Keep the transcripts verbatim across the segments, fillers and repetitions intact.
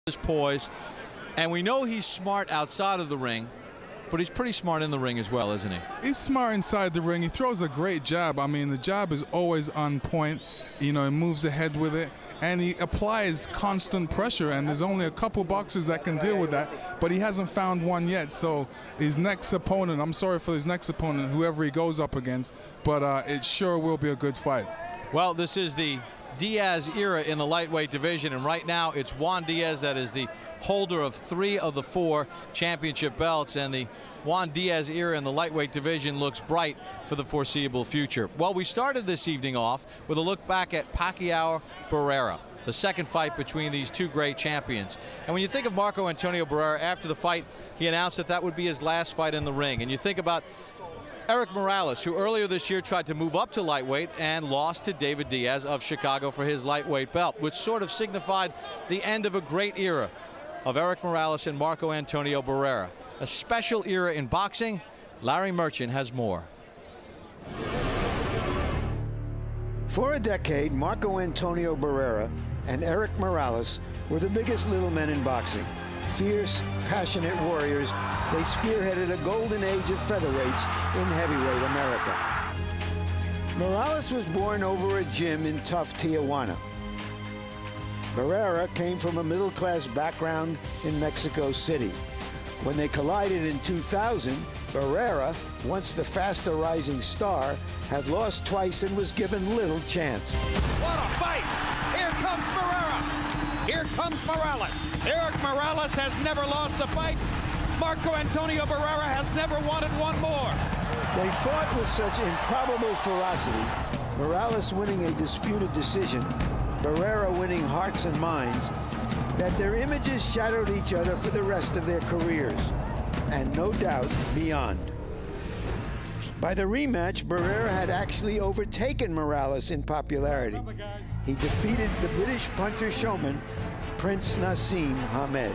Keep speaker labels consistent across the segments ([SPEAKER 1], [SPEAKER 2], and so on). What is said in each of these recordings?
[SPEAKER 1] his poise, and we know he's smart outside of the ring, but he's pretty smart in the ring as well, isn't he?
[SPEAKER 2] He's smart inside the ring. He throws a great jab. I mean, the jab is always on point. You know, he moves ahead with it, and he applies constant pressure, and there's only a couple boxers that can deal with that, but he hasn't found one yet. So his next opponent, I'm sorry for his next opponent, whoever he goes up against, but uh, it sure will be a good fight.
[SPEAKER 1] Well, this is the Diaz era in the lightweight division, and right now it's Juan Diaz that is the holder of three of the four championship belts, and the Juan Diaz era in the lightweight division looks bright for the foreseeable future. Well, we started this evening off with a look back at Pacquiao Barrera, the second fight between these two great champions. And when you think of Marco Antonio Barrera, after the fight he announced that that would be his last fight in the ring, and you think about Erik Morales, who earlier this year tried to move up to lightweight and lost to David Diaz of Chicago for his lightweight belt, which sort of signified the end of a great era of Erik Morales and Marco Antonio Barrera. A special era in boxing. Larry Merchant has more.
[SPEAKER 3] For a decade, Marco Antonio Barrera and Erik Morales were the biggest little men in boxing. Fierce, passionate warriors, they spearheaded a golden age of featherweights in heavyweight America. Morales was born over a gym in tough Tijuana. Barrera came from a middle-class background in Mexico City. When they collided in two thousand, Barrera, once the faster rising star, had lost twice and was given little chance.
[SPEAKER 4] What a fight! Here comes Barrera! Here comes Morales. Erik Morales has never lost a fight. Marco Antonio Barrera has never wanted one more.
[SPEAKER 3] They fought with such improbable ferocity, Morales winning a disputed decision, Barrera winning hearts and minds, that their images shadowed each other for the rest of their careers, and no doubt beyond. By the rematch, Barrera had actually overtaken Morales in popularity. He defeated the British puncher showman, Prince Naseem Hamed.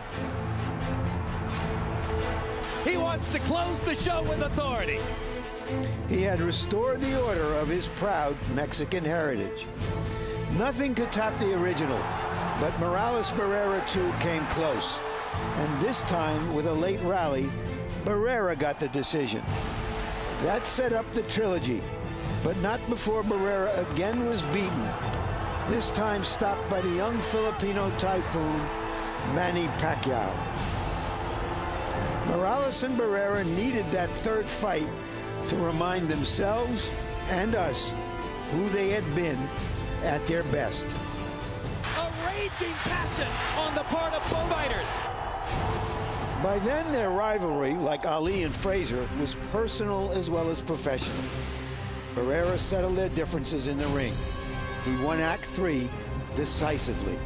[SPEAKER 4] He wants to close the show with authority.
[SPEAKER 3] He had restored the order of his proud Mexican heritage. Nothing could top the original, but Morales-Barrera too came close. And this time, with a late rally, Barrera got the decision. That set up the trilogy, but not before Barrera again was beaten, this time stopped by the young Filipino typhoon, Manny Pacquiao. Morales and Barrera needed that third fight to remind themselves and us who they had been at their best.
[SPEAKER 4] A raging passion on the part of both fighters.
[SPEAKER 3] By then, their rivalry, like Ali and Frazier, was personal as well as professional. Barrera settled their differences in the ring. He won Act Three decisively.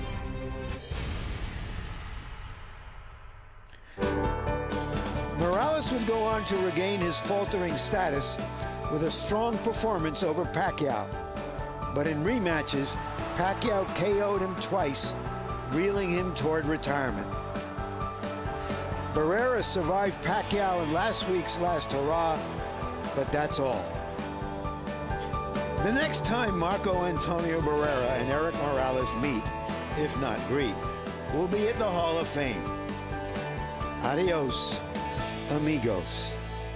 [SPEAKER 3] Morales would go on to regain his faltering status with a strong performance over Pacquiao. But in rematches, Pacquiao K O'd him twice, reeling him toward retirement. Barrera survived Pacquiao in last week's last hurrah, but that's all. The next time Marco Antonio Barrera and Erik Morales meet, if not greet, will be at the Hall of Fame. Adios, amigos.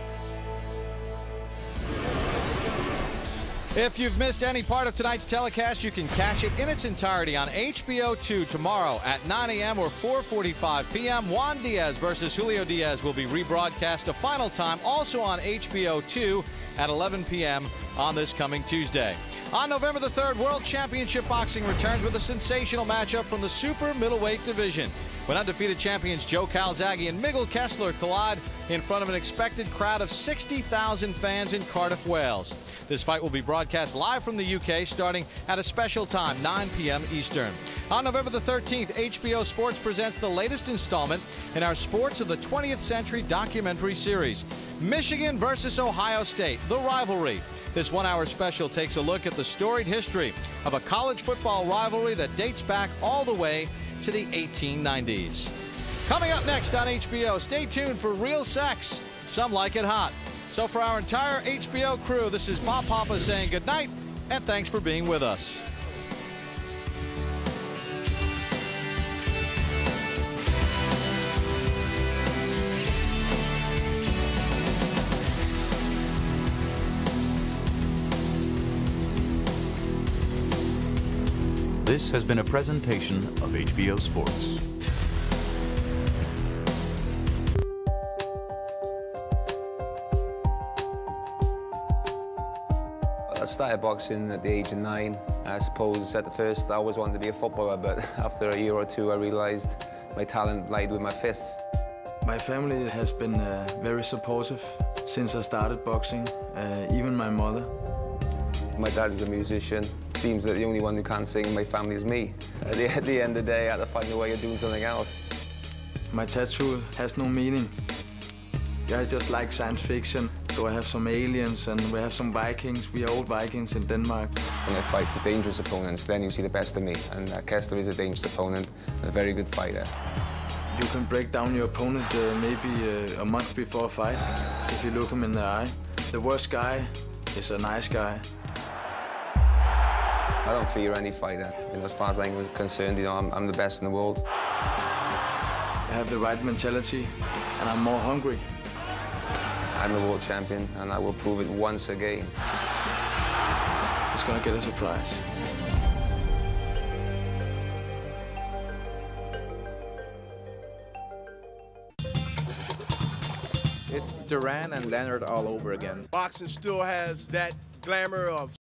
[SPEAKER 1] If you've missed any part of tonight's telecast, you can catch it in its entirety on H B O two tomorrow at nine A M or four forty-five P M Juan Diaz versus Julio Diaz will be rebroadcast a final time, also on H B O two at eleven P M on this coming Tuesday. On November the third, World Championship Boxing returns with a sensational matchup from the super middleweight division, when undefeated champions Joe Calzaghe and Miguel Kessler collide in front of an expected crowd of sixty thousand fans in Cardiff, Wales. This fight will be broadcast live from the U K starting at a special time, nine P M Eastern. On November the thirteenth, H B O Sports presents the latest installment in our Sports of the twentieth Century documentary series, Michigan versus Ohio State, The Rivalry. This one-hour special takes a look at the storied history of a college football rivalry that dates back all the way to the eighteen nineties. Coming up next on H B O, stay tuned for Real Sex. Some like it hot. So for our entire H B O crew, this is Bob Papa saying good night, and thanks for being with us.
[SPEAKER 5] This has been a presentation of H B O Sports.
[SPEAKER 6] I started boxing at the age of nine. I suppose at the first I always wanted to be a footballer, but after a year or two I realized my talent lied with my fists.
[SPEAKER 7] My family has been uh, very supportive since I started boxing, uh, even my mother.
[SPEAKER 6] My dad was a musician. Seems that the only one who can't sing in my family is me. At the, at the end of the day, I had to find a way of doing something else.
[SPEAKER 7] My tattoo has no meaning. I just like science fiction, so I have some aliens and we have some Vikings. We are old Vikings in Denmark.
[SPEAKER 6] When I fight the dangerous opponents, then you see the best of me. And uh, Kessler is a dangerous opponent, a very good fighter.
[SPEAKER 7] You can break down your opponent uh, maybe uh, a month before a fight, if you look him in the eye. The worst guy is a nice guy.
[SPEAKER 6] I don't fear any fighter. You know, as far as I'm concerned, you know, I'm, I'm the best in the world.
[SPEAKER 7] I have the right mentality, and I'm more hungry.
[SPEAKER 6] I'm the world champion, and I will prove it once again.
[SPEAKER 7] It's gonna get a surprise.
[SPEAKER 8] It's Duran and Leonard all over again.
[SPEAKER 9] Boxing still has that glamour of